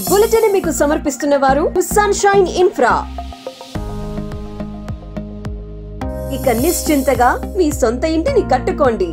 Bulletin మీకు సమర్పిస్తున్న వారు సన్‌షైన్ ఇన్ఫ్రా. ఇక నిశ్చింతగా మీ సొంత ఇంటిని కట్టుకోండి.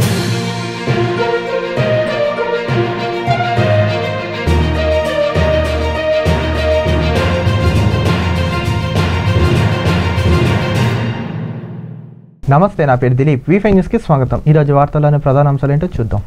నమస్తే, నా పేరు దిలీప్. V5 న్యూస్కి స్వాగతం. ఈరోజు వార్తల్లోని ప్రధాన అంశాలు ఏంటో చూద్దాం.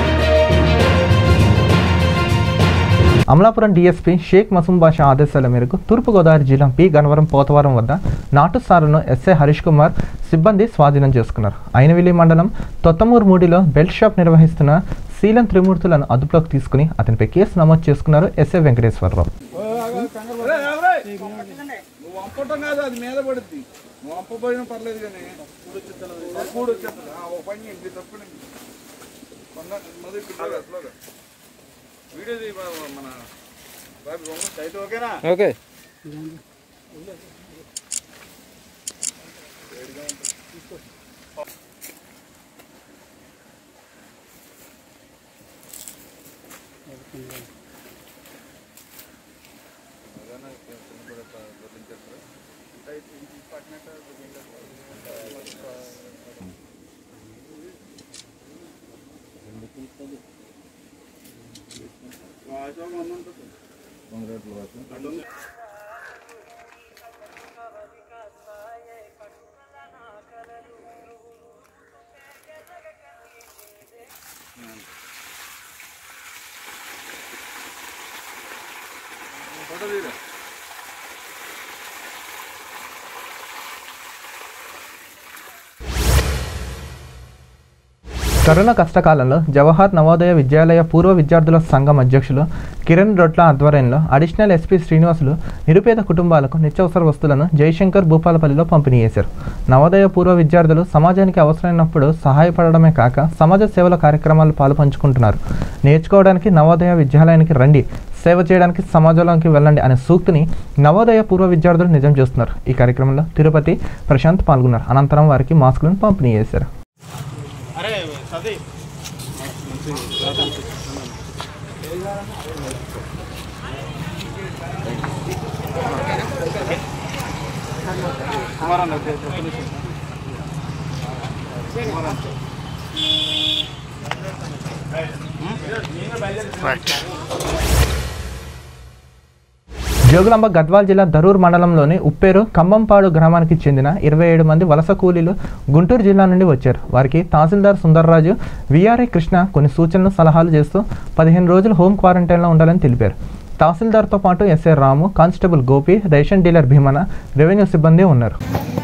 అమలాపురం డీఎస్పీ షేక్ మసూమ్ బాషా ఆదేశాల మేరకు తూర్పుగోదావరి జిల్లా పి గన్నవరం పోతవరం వద్ద నాటు సారును ఎస్ఐ హరీష్ కుమార్ సిబ్బంది స్వాధీనం చేసుకున్నారు. అయినవిల్లి మండలం తొత్తమూరు మూడిలో బెల్ట్ షాప్ నిర్వహిస్తున్న శీలం త్రిమూర్తులను అదుపులోకి తీసుకుని అతనిపై కేసు నమోదు చేసుకున్నారు ఎస్ఐ వెంకటేశ్వరరావు. ఓకే కరోనా కష్టకాలంలో జవహర్ నవోదయ విద్యాలయ పూర్వ విద్యార్థుల సంఘం అధ్యక్షులు కిరణ్ రొట్ల ఆధ్వర్యంలో అడిషనల్ ఎస్పీ శ్రీనివాసులు నిరుపేద కుటుంబాలకు నిత్యావసర వస్తువులను జయశంకర్ భూపాలపల్లిలో పంపిణీ చేశారు. నవోదయ పూర్వ విద్యార్థులు సమాజానికి అవసరమైనప్పుడు సహాయపడడమే కాక సమాజ సేవల కార్యక్రమాలు పాల్పంచుకుంటున్నారు. నేర్చుకోవడానికి నవోదయ విద్యాలయానికి రండి, సేవ చేయడానికి సమాజంలోకి వెళ్ళండి అనే సూక్తిని నవోదయ పూర్వ విద్యార్థులు నిజం చేస్తున్నారు. ఈ కార్యక్రమంలో తిరుపతి ప్రశాంత్ పాల్గొన్నారు. అనంతరం వారికి మాస్కులను పంపిణీ చేశారు. జోగులాంబ గద్వాల్ జిల్లా దరూర్ మండలంలోని ఉప్పేరు కంబంపాడు గ్రామానికి చెందిన 27 మంది వలస కూలీలు గుంటూరు జిల్లా నుండి వచ్చారు. వారికి తహసీల్దార్ సుందర్రాజు విఆర్ఐ కృష్ణ కొన్ని సూచనలు సలహాలు చేస్తూ 15 రోజులు హోం క్వారంటైన్లో ఉండాలని తెలిపారు. తహసీల్దార్తో పాటు SI Ramu, constable Gopi, ration dealer Bheemana, revenue సిబ్బంది ఉన్నారు.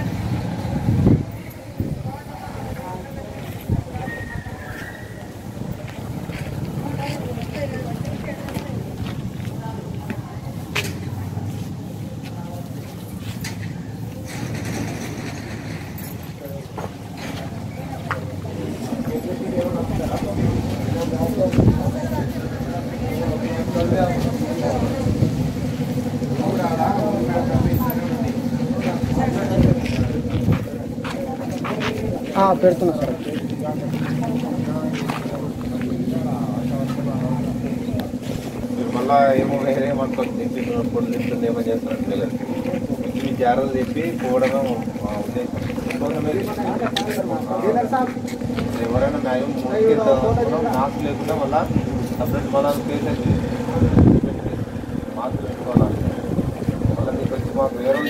పెడుతున్నా సార్. మళ్ళీ ఏమో వేరే ఏమనుకోవచ్చు చెప్పి పొడులు తింటుంది ఏమో చేస్తున్నట్లేదు. మీ జాగ్రత్తలు చెప్పి పోవడమే ఎవరైనా మ్యాక్సిమం మాస్క్ లేకుండా మళ్ళీ సపరేట్ మళ్ళీ ఫేస్ మాస్క్ పెట్టుకోవాలి. మళ్ళీ మీకు వచ్చి మాకు వేరే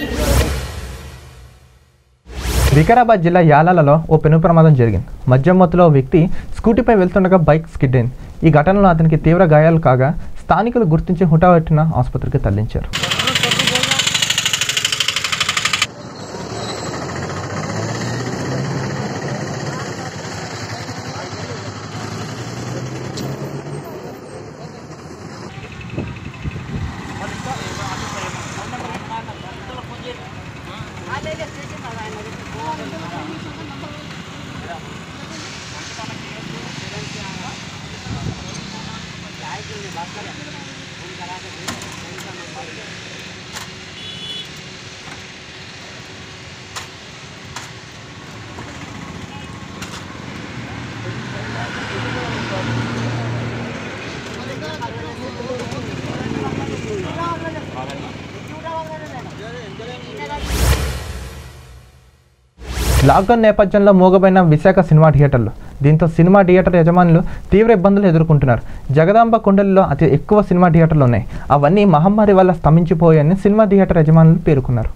వికారాబాద్ జిల్లా యాలాలలో ఓ పెను ప్రమాదం జరిగింది. మద్యం మత్తులో వ్యక్తి స్కూటీపై వెళ్తుండగా బైక్ స్కిడ్ అయింది. ఈ ఘటనలో అతనికి తీవ్ర గాయాలు కాగా స్థానికులు గుర్తించి హుటాహుటిన ఆసుపత్రికి తరలించారు. बात करें, फोन करा के లాక్డౌన్ నేపథ్యంలో మూగబోయిన విశాఖ సినిమా థియేటర్లు. దీంతో సినిమా థియేటర్ యజమానులు తీవ్ర ఇబ్బందులు ఎదుర్కొంటున్నారు. జగదాంబ కొండలిలో అతి ఎక్కువ సినిమా థియేటర్లు ఉన్నాయి. అవన్నీ మహమ్మారి వల్ల స్తంభించిపోయాయని సినిమా థియేటర్ యజమానులు పేర్కొన్నారు.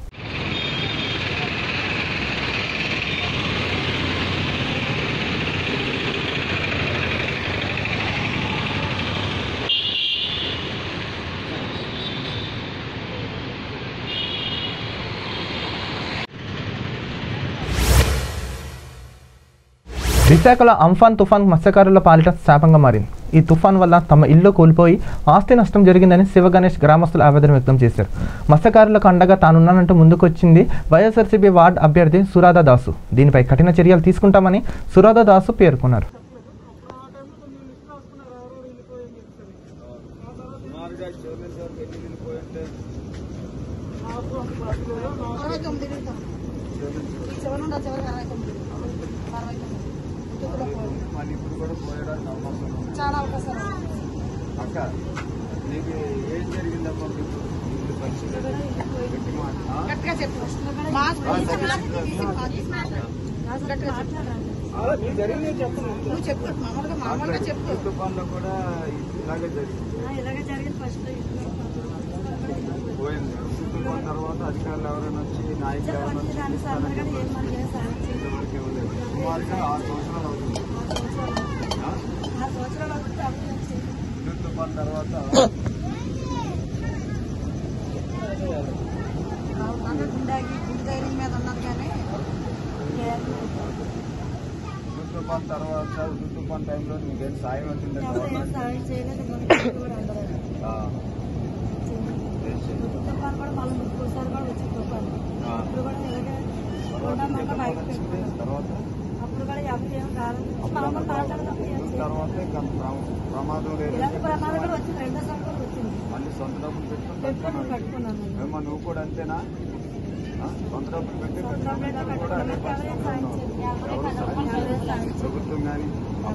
విశాఖలో అంఫాన్ తుఫాన్ మత్స్యకారుల పాలిట శాపంగా మారింది. ఈ తుఫాన్ వల్ల తమ ఇల్లు కోల్పోయి ఆస్తి నష్టం జరిగిందని శివగణేష్ గ్రామస్తులు ఆవేదన వ్యక్తం చేశారు. మత్స్యకారులకు అండగా తానున్నానంటూ ముందుకొచ్చింది వైఎస్ఆర్సీపీ వార్డు అభ్యర్థి సురాధా దాసు. దీనిపై కఠిన చర్యలు తీసుకుంటామని సురాధా దాసు పేర్కొన్నారు. చాలా అవకాశాలు అక్క నీకు ఏం జరిగిందమ్మా? గట్టిగా చెప్పు. నువ్వు చెప్పు, మామూలుగా చెప్పు. తుఫాన్లో కూడా ఇలాగే జరిగింది. పోయింది. తుఫాన్ తర్వాత అధికారులు ఎవరైనా వచ్చి నాయకులు ఎవరైనా వచ్చి సుమారుగా 6 సంవత్సరాలు అవుతుంది. తుఫాన్ తర్వాత మీద ఉన్నది కానీ తుఫాన్ తర్వాత తుఫాన్ టైంలో మీకేం సాయం వచ్చిందండి? తుఫాన్ కూడా మళ్ళీ ఇంకోసారి కూడా వచ్చి తుఫాన్ అప్పుడు కూడా ఇలాగే తర్వాత అప్పుడు కూడా ఎవరికి ఏం కాలేదు. తర్వాత ప్రమాదం లేదు. ప్రమాదం కూడా వచ్చింది. 2 సంవత్సరాలు వచ్చింది. మళ్ళీ సొంత డబ్బులు పెట్టుకుని కట్టుకున్నాను. ఏమో నువ్వు కూడా అంతేనా? సొంత డబ్బులు పెట్టి కూడా ప్రభుత్వం కానీ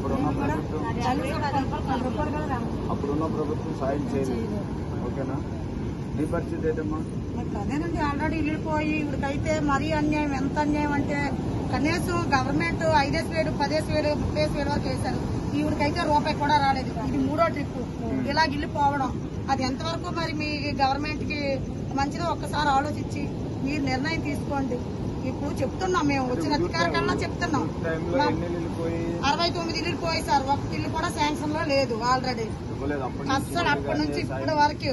అప్పుడున్న ప్రభుత్వం సాయం చేయలేదు. ఓకేనా? నీ పరిస్థితి ఏంటమ్మా? అదేనండి, ఆల్రెడీ వెళ్ళిపోయి ఇవిడికైతే మరీ అన్యాయం. ఎంత అన్యాయం అంటే కనీసం గవర్నమెంట్ 5,000, 10,000, 30,000 వరకు వేశారు. ఈవిడికైతే రూపాయి కూడా రాలేదు. ఇది 3వ ట్రిప్ ఇలా వెళ్ళిపోవడం. అది ఎంతవరకు మరి మీ గవర్నమెంట్ కి మంచిదో ఒక్కసారి ఆలోచించి మీరు నిర్ణయం తీసుకోండి. ఇప్పుడు చెప్తున్నాం, మేము వచ్చిన అధికారి కన్నా చెప్తున్నాం. 69 ఇల్లు పోయి సార్, ఒక్క ఇల్లు కూడా శాంక్షన్ లో లేదు ఆల్రెడీ. అస్సలు అప్పటి నుంచి ఇప్పటి వరకు.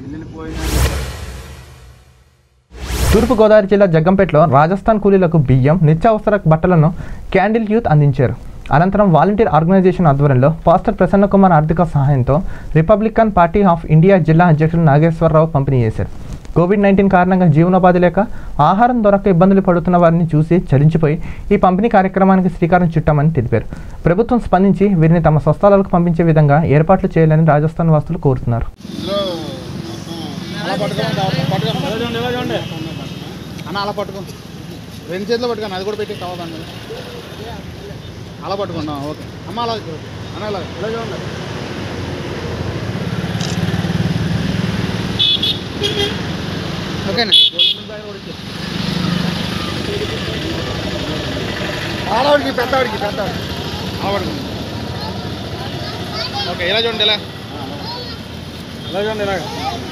తూర్పుగోదావరి జిల్లా జగ్గంపేటలో రాజస్థాన్ కూలీలకు బియ్యం, నిత్యావసర బట్టలను క్యాండిల్ యూత్ అందించారు. అనంతరం వాలంటీర్ ఆర్గనైజేషన్ ఆధ్వర్యంలో పాస్టర్ ప్రసన్న కుమార్ ఆర్థిక సహాయంతో రిపబ్లికన్ పార్టీ ఆఫ్ ఇండియా జిల్లా అధ్యక్షుడు నాగేశ్వరరావు పంపిణీ చేశారు. కోవిడ్-19 కారణంగా జీవనోపాధి లేక ఆహారం దొరక్క ఇబ్బందులు పడుతున్న వారిని చూసి చలించిపోయి ఈ పంపిణీ కార్యక్రమానికి శ్రీకారం చుట్టామని తెలిపారు. ప్రభుత్వం స్పందించి వీరిని తమ స్వస్థలాలకు పంపించే విధంగా ఏర్పాట్లు చేయాలని రాజస్థాన్ వాసులు కోరుతున్నారు. అలా పట్టుకో, 2 చేతిలో పట్టుకోండి. అది కూడా పెట్టి కావాలండి. అలా పట్టుకున్నా. ఓకే అమ్మ, అలా అన్న ఇలా చూడండి. ఓకేనా? ఆడవాడికి పెద్దవాడికి అలా పడుకుంది. ఓకే ఇలా చూడండి. ఇలా చూడండి. ఇలాగ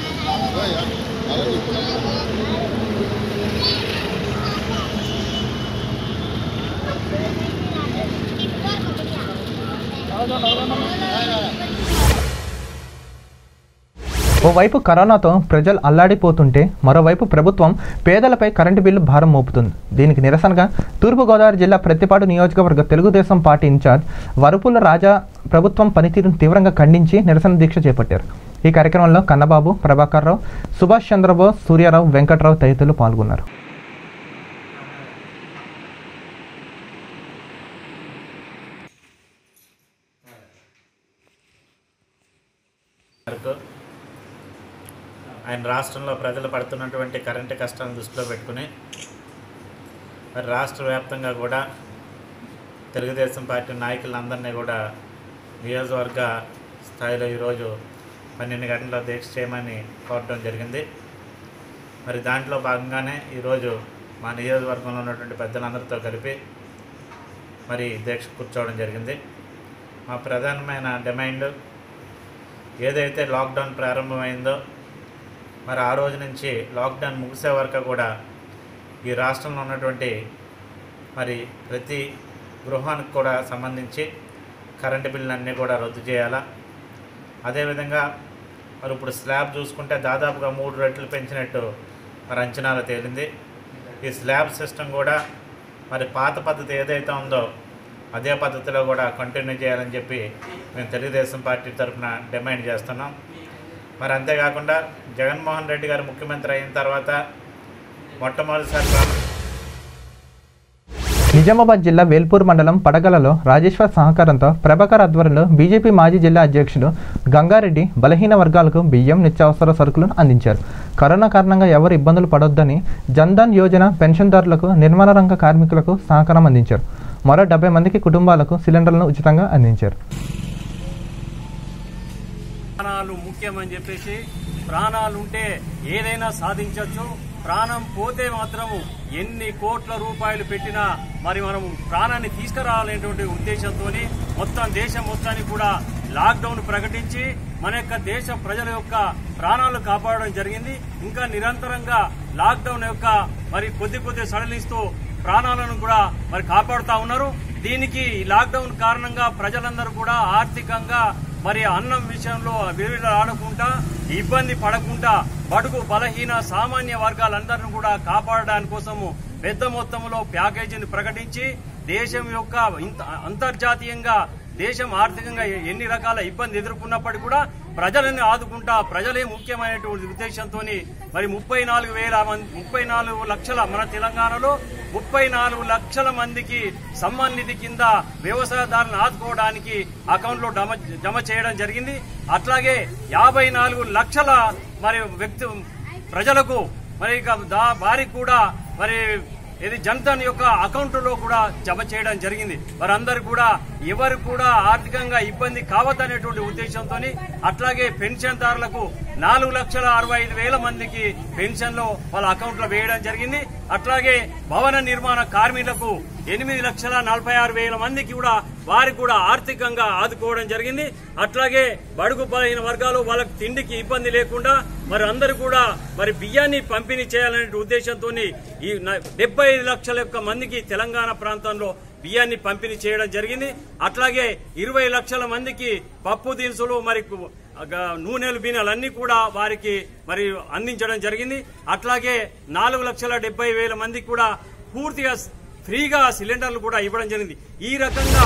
ఓవైపు కరోనాతో ప్రజలు అల్లాడిపోతుంటే మరోవైపు ప్రభుత్వం పేదలపై కరెంటు బిల్లు భారం మోపుతుంది. దీనికి నిరసనగా తూర్పుగోదావరి జిల్లా ప్రత్తిపాడు నియోజకవర్గ తెలుగుదేశం పార్టీ ఇన్ఛార్జ్ వరుపుల రాజా ప్రభుత్వం పనితీరును తీవ్రంగా ఖండించి నిరసన దీక్ష చేపట్టారు. ఈ కార్యక్రమంలో కన్నబాబు, ప్రభాకర్ రావు, సుభాష్ చంద్రబోస్, సూర్యారావు, వెంకట్రావు తదితరులు పాల్గొన్నారు. ఆయన రాష్ట్రంలో ప్రజలు పడుతున్నటువంటి కరెంటు కష్టాలను దృష్టిలో పెట్టుకుని మరి రాష్ట్ర వ్యాప్తంగా కూడా తెలుగుదేశం పార్టీ నాయకులందరినీ కూడా నియోజకవర్గ స్థాయిలో ఈరోజు 12 గంటల దీక్ష చేయమని కోరడం జరిగింది. మరి దాంట్లో భాగంగానే ఈరోజు మా నియోజకవర్గంలో ఉన్నటువంటి పెద్దలందరితో కలిపి మరి దీక్ష కూర్చోవడం జరిగింది. మా ప్రధానమైన డిమాండ్ ఏదైతే లాక్డౌన్ ప్రారంభమైందో మరి ఆ రోజు నుంచి లాక్డౌన్ ముగిసే వరకు కూడా ఈ రాష్ట్రంలో ఉన్నటువంటి మరి ప్రతి గృహానికి కూడా సంబంధించి కరెంటు బిల్లులన్నీ కూడా రద్దు చేయాలా. అదేవిధంగా మరి ఇప్పుడు స్లాబ్ చూసుకుంటే దాదాపుగా 3 రెట్లు పెంచినట్టు మరి అంచనాలు తేలింది. ఈ స్లాబ్ సిస్టమ్ కూడా మరి పాత పద్ధతి ఏదైతే ఉందో అదే పద్ధతిలో కూడా కంటిన్యూ చేయాలని చెప్పి మేము తెలుగుదేశం పార్టీ తరఫున డిమాండ్ చేస్తున్నాం. మరి అంతేకాకుండా జగన్మోహన్ రెడ్డి గారు ముఖ్యమంత్రి అయిన తర్వాత మొట్టమొదటిసారి నిజామాబాద్ జిల్లా వేల్పూర్ మండలం పడగలలో రాజేశ్వర్ సహకారంతో ప్రభాకర్ ఆధ్వర్యంలో బీజేపీ మాజీ జిల్లా అధ్యక్షుడు గంగారెడ్డి బలహీన వర్గాలకు బియ్యం, నిత్యావసర సరుకులను అందించారు. కరోనా కారణంగా ఎవరు ఇబ్బందులు పడొద్దని జన్ధన్ యోజన పెన్షన్దారులకు, నిర్మాణ రంగ కార్మికులకు సహకారం అందించారు. మరో 70 మందికి కుటుంబాలకు సిలిండర్లను ఉచితంగా అందించారు. ప్రాణాలు ముఖ్యమని చెప్పేసి, ప్రాణాలుంటే ఏదైనా సాధించవచ్చు. ప్రాణం పోతే మాత్రము ఎన్ని కోట్ల రూపాయలు పెట్టినా మరి మనం ప్రాణాన్ని తీసుకురావాలనేటువంటి ఉద్దేశంతో మొత్తం దేశం మొత్తాన్ని కూడా లాక్డౌన్ ప్రకటించి మన యొక్క దేశ ప్రజల యొక్క ప్రాణాలు కాపాడడం జరిగింది. ఇంకా నిరంతరంగా లాక్డౌన్ యొక్క మరి కొద్ది సడలిస్తూ ప్రాణాలను కూడా మరి కాపాడుతా ఉన్నారు. దీనికి లాక్డౌన్ కారణంగా ప్రజలందరూ కూడా ఆర్థికంగా మరి అన్నం విషయంలో విలువలాడకుండా, ఇబ్బంది పడకుండా బడుగు బలహీన సామాన్య వర్గాలందరినీ కూడా కాపాడడానికి కోసము పెద్ద మొత్తంలో ప్యాకేజీని ప్రకటించి దేశం యొక్క అంతర్జాతీయంగా దేశం ఆర్థికంగా ఎన్ని రకాల ఇబ్బంది ఎదుర్కొన్నప్పటికీ కూడా ప్రజలను ఆదుకుంటా, ప్రజలే ముఖ్యమైనటువంటి ఉద్దేశంతో మరి 34 లక్షల మన తెలంగాణలో 34 లక్షల మందికి సమ్మాన్ నిధి కింద వ్యవసాయదారులను ఆదుకోవడానికి అకౌంట్లో జమ చేయడం జరిగింది. అట్లాగే 54 లక్షల మరి ప్రజలకు మరి వారికి కూడా మరి ఇది జన్ధన్ యొక్క అకౌంట్లో కూడా జమ చేయడం జరిగింది. వారందరూ కూడా ఎవరు కూడా ఆర్థికంగా ఇబ్బంది కావద్దనేటువంటి ఉద్దేశంతో, అట్లాగే పెన్షన్దారులకు 4,65,000 మందికి పెన్షన్లు వాళ్ళ అకౌంట్లో వేయడం జరిగింది. అట్లాగే భవన నిర్మాణ కార్మికులకు 8,46,000 మందికి కూడా వారికి కూడా ఆర్థికంగా ఆదుకోవడం జరిగింది. అట్లాగే బడుగు బలహీన వర్గాలు వాళ్ళకి తిండికి ఇబ్బంది లేకుండా మరి అందరూ కూడా మరి బియ్యాన్ని పంపిణీ చేయాలనే ఉద్దేశంతో ఈ 75 లక్షల మందికి తెలంగాణ ప్రాంతంలో బియ్యాన్ని పంపిణీ చేయడం జరిగింది. అట్లాగే 20 లక్షల మందికి పప్పు దినుసులు మరి నూనెలు బియ్యాలన్నీ కూడా వారికి మరి అందించడం జరిగింది. అట్లాగే 4,70,000 మందికి కూడా పూర్తిగా ఫ్రీగా సిలిండర్లు కూడా ఇవ్వడం జరిగింది. ఈ రకంగా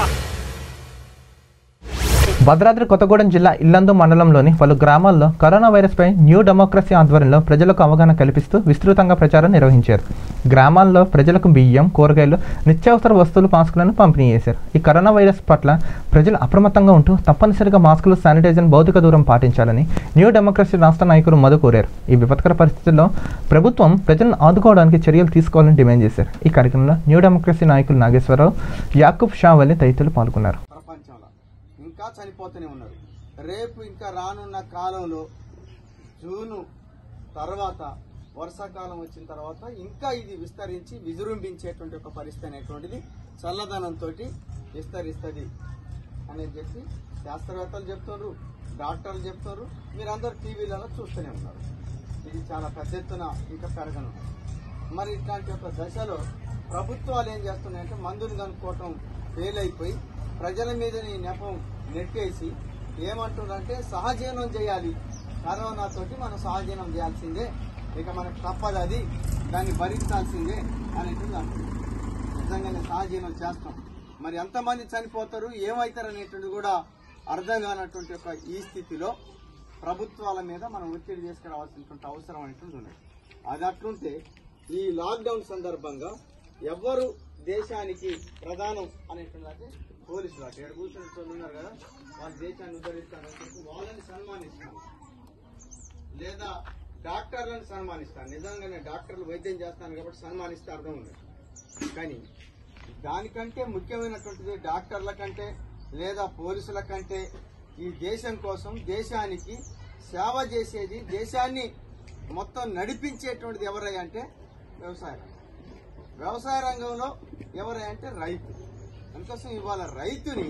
భద్రాద్రి కొత్తగూడెం జిల్లా ఇల్లందు మండలంలోని పలు గ్రామాల్లో కరోనా వైరస్పై న్యూ డెమోక్రసీ ఆధ్వర్యంలో ప్రజలకు అవగాహన కల్పిస్తూ విస్తృతంగా ప్రచారం నిర్వహించారు. గ్రామాల్లో ప్రజలకు బియ్యం, కూరగాయలు, నిత్యావసర వస్తువులు, మాస్కులను పంపిణీ చేశారు. ఈ కరోనా వైరస్ పట్ల ప్రజలు అప్రమత్తంగా ఉంటూ తప్పనిసరిగా మాస్కులు, శానిటైజర్, భౌతిక దూరం పాటించాలని న్యూ డెమోక్రసీ రాష్ట్ర నాయకులు మధు కోరారు. ఈ విపత్కర పరిస్థితుల్లో ప్రభుత్వం ప్రజలను ఆదుకోవడానికి చర్యలు తీసుకోవాలని డిమాండ్ చేశారు. ఈ కార్యక్రమంలో న్యూ డెమోక్రసీ నాయకులు నాగేశ్వరరావు, యాకూబ్ షా వల్లి తదితరులు పాల్గొన్నారు. ఇంకా చనిపోతూనే ఉన్నారు. రేపు ఇంకా రానున్న కాలంలో జూను తర్వాత వర్షాకాలం వచ్చిన తర్వాత ఇంకా ఇది విస్తరించి విజృంభించేటువంటి ఒక పరిస్థితి అనేటువంటిది చల్లదనంతో విస్తరిస్తుంది అని చెప్పి శాస్త్రవేత్తలు చెప్తున్నారు, డాక్టర్లు చెప్తున్నారు. మీరందరూ టీవీలలో చూస్తూనే ఉన్నారు. ఇది చాలా పెద్ద ఎత్తున ఇంకా పెరగనుంది. మరి ఇట్లాంటి ఒక దశలో ప్రభుత్వాలు ఏం చేస్తున్నాయంటే మందులు కనుక్కోవటం ఫెయిల్ అయిపోయి ప్రజల మీద ఈ నెపం నెట్టేసి ఏమంటున్నారంటే సహజీవనం చేయాలి, కరోనాతోటి మనం సహజీవనం చేయాల్సిందే, ఇక మనకు తప్పదు, అది దాన్ని భరించాల్సిందే అనేటువంటి అంటున్నారు. నిజంగానే సహజీవనం చేస్తాం. మరి ఎంతమంది చనిపోతారు, ఏమవుతారు అనేటువంటి కూడా అర్థం కానటువంటి ఒక ఈ స్థితిలో ప్రభుత్వాల మీద మనం ఒత్తిడి తీసుకురావాల్సినటువంటి అవసరం అనేటువంటి ఉన్నది. అది అట్లుంటే ఈ లాక్డౌన్ సందర్భంగా ఎవరు దేశానికి ప్రధానం అనేటువంటి పోలీసులు అటు ఏడు కూర్చుని ఉన్నారు కదా, వాళ్ళు దేశాన్ని ఉద్ధరిస్తారని చెప్పి వాళ్ళని సన్మానిస్తాను, లేదా డాక్టర్లను సన్మానిస్తాను. నిజంగానే డాక్టర్లు వైద్యం చేస్తాను కాబట్టి సన్మానిస్తే అర్థం ఉంది. కానీ దానికంటే ముఖ్యమైనటువంటిది డాక్టర్ల కంటే లేదా పోలీసుల కంటే ఈ దేశం కోసం, దేశానికి సేవ చేసేది, దేశాన్ని మొత్తం నడిపించేటువంటిది ఎవరై అంటే వ్యవసాయ రంగం. వ్యవసాయ రంగంలో ఎవరై అంటే రైతు. అందుకోసం ఇవాళ రైతుని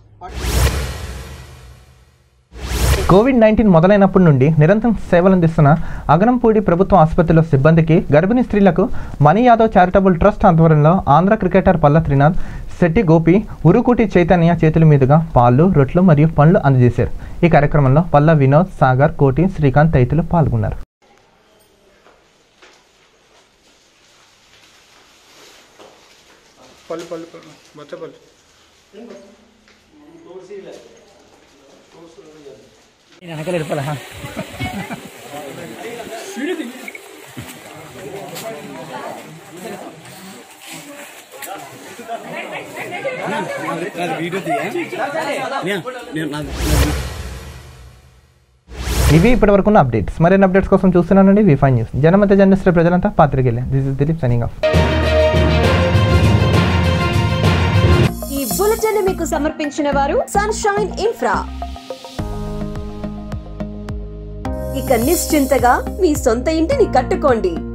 కోవిడ్-19 మొదలైనప్పటి నుండి నిరంతరం సేవలందిస్తున్న అగనంపూడి ప్రభుత్వ ఆసుపత్రిలో సిబ్బందికి, గర్భిణీ స్త్రీలకు మనీ యాదవ్ చారిటబుల్ ట్రస్ట్ ఆధ్వర్యంలో ఆంధ్ర క్రికెటర్ పల్ల త్రినాథ్, శెట్టి గోపి, ఉరుకుటి చైతన్య చేతుల మీదుగా పాలు, రొట్లు మరియు పండ్లు అందజేశారు. ఈ కార్యక్రమంలో పల్ల వినోద్, సాగర్, కోటి, శ్రీకాంత్ తదితరులు పాల్గొన్నారు. ఇవి ఇప్పటివరకున్న అప్డేట్స్. మరిన్ని అప్డేట్స్ కోసం చూస్తున్నానండి వి5 న్యూస్. జనమత జర్నలిస్ట్ ప్రజలంతా పాత్రికేయులే. This is Dilip signing off. ఈ బులెటిన్ మీకు సమర్పించిన వారు సన్షైన్ ఇన్ఫ్రా. ఇక నిశ్చింతగా మీ సొంత ఇంటిని కట్టుకోండి.